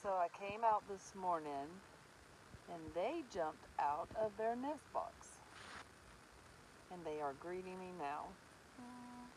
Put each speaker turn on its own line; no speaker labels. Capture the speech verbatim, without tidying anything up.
So I came out this morning and they jumped out of their nest box. And they are greeting me now.